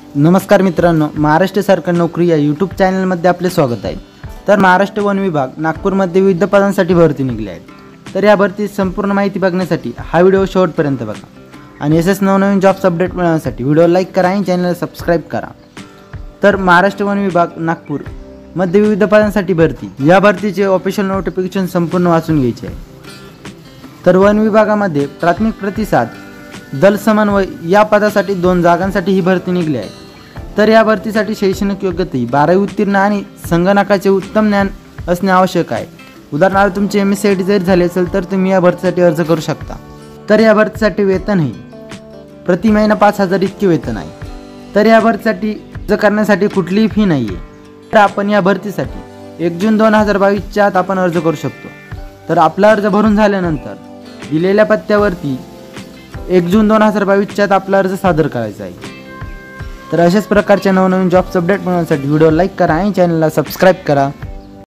नमस्कार मित्रांनो, महाराष्ट्र सरकार नोकरी या यूट्यूब चॅनलमध्ये आपले स्वागत आहे। तर महाराष्ट्र वन विभाग नागपूरमध्ये विविध पदांसाठी भरती निघली आहे। तर या भरतीची संपूर्ण माहिती बघण्यासाठी हा व्हिडिओ शेवटपर्यंत बघा आणि असेच नवनवीन जॉब्स अपडेट मिळवण्यासाठी व्हिडिओ लाईक करा आणि चॅनलला सबस्क्राईब करा। तर महाराष्ट्र वन विभाग नागपूर मध्ये विविध पदांसाठी भरती, या भरतीचे ऑफिशियल नोटिफिकेशन संपूर्ण वाचून घ्यायचे आहे। तर वन विभागामध्ये प्राथमिक प्रतिसाद दल समन्वय या पदासाठी 2 जागांसाठी ही भरती निघली आहे। तर या भरतीसाठी शैक्षणिक योग्यता 12वी उत्तीर्ण आणि संगणकाचे उत्तम ज्ञान असणे आवश्यक आहे। उदाहरणार्थ तुमचे MSc जरी झाले असेल तर तुम्ही या भरतीसाठी अर्ज करू शकता। तर या भरतीसाठी वेतन ही प्रति महिना 5000 इतके वेतन आहे। तर या भरतीसाठी अर्ज करण्यासाठी कुठलीही फी नाही आहे। तर आपण या भरतीसाठी 1 जून 2022 च्या आत आपण अर्ज करू शकतो। तर आपला अर्ज भरून झाल्यानंतर दिलेल्या पत्त्यावरती 1 जून 2022 च्या आत आपला अर्ज सादर करायचा आहे। तर अशाच प्रकारच्या नवनवीन जॉब्स अपडेट मिळवण्यासाठी व्हिडिओ लाईक करा आणि चॅनलला सबस्क्राईब करा।